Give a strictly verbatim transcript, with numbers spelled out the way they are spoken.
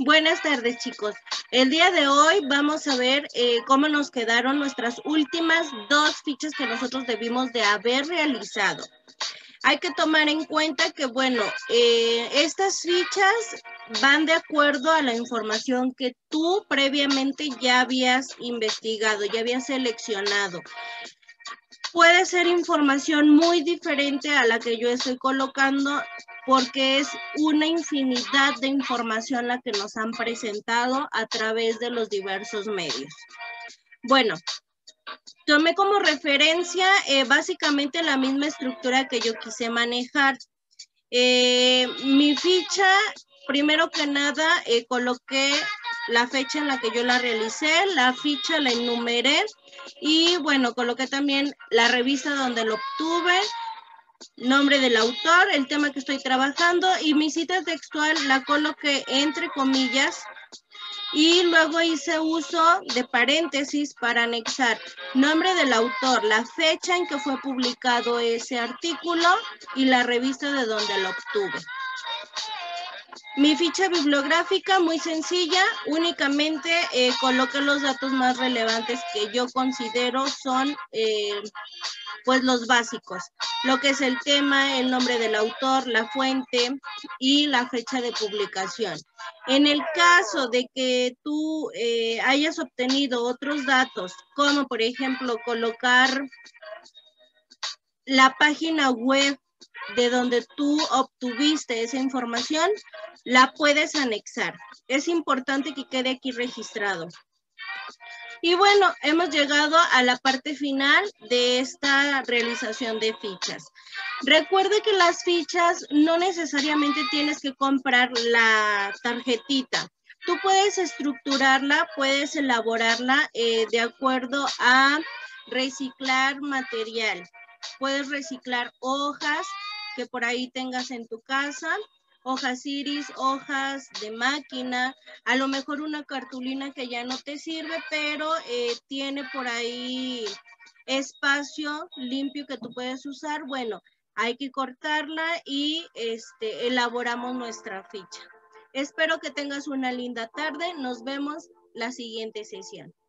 Buenas tardes, chicos. El día de hoy vamos a ver eh, cómo nos quedaron nuestras últimas dos fichas que nosotros debimos de haber realizado. Hay que tomar en cuenta que, bueno, eh, estas fichas van de acuerdo a la información que tú previamente ya habías investigado, ya habías seleccionado. Puede ser información muy diferente a la que yo estoy colocando porque es una infinidad de información la que nos han presentado a través de los diversos medios. Bueno, tomé como referencia eh, básicamente la misma estructura que yo quise manejar. Eh, mi ficha, primero que nada, eh, coloqué la fecha en la que yo la realicé, la ficha la enumeré y bueno, coloqué también la revista donde lo obtuve, nombre del autor, el tema que estoy trabajando y mi cita textual la coloqué entre comillas y luego hice uso de paréntesis para anexar nombre del autor, la fecha en que fue publicado ese artículo y la revista de donde lo obtuve. Mi ficha bibliográfica muy sencilla, únicamente eh, coloqué los datos más relevantes que yo considero son eh, pues los básicos, lo que es el tema, el nombre del autor, la fuente y la fecha de publicación. En el caso de que tú eh, hayas obtenido otros datos, como por ejemplo colocar la página web de donde tú obtuviste esa información, la puedes anexar. Es importante que quede aquí registrado. Y bueno, hemos llegado a la parte final de esta realización de fichas. Recuerde que las fichas no necesariamente tienes que comprar la tarjetita. Tú puedes estructurarla, puedes elaborarla eh, de acuerdo a reciclar material. Puedes reciclar hojas que por ahí tengas en tu casa, hojas iris, hojas de máquina, a lo mejor una cartulina que ya no te sirve, pero eh, tiene por ahí espacio limpio que tú puedes usar. Bueno, hay que cortarla y este, elaboramos nuestra ficha. Espero que tengas una linda tarde. Nos vemos la siguiente sesión.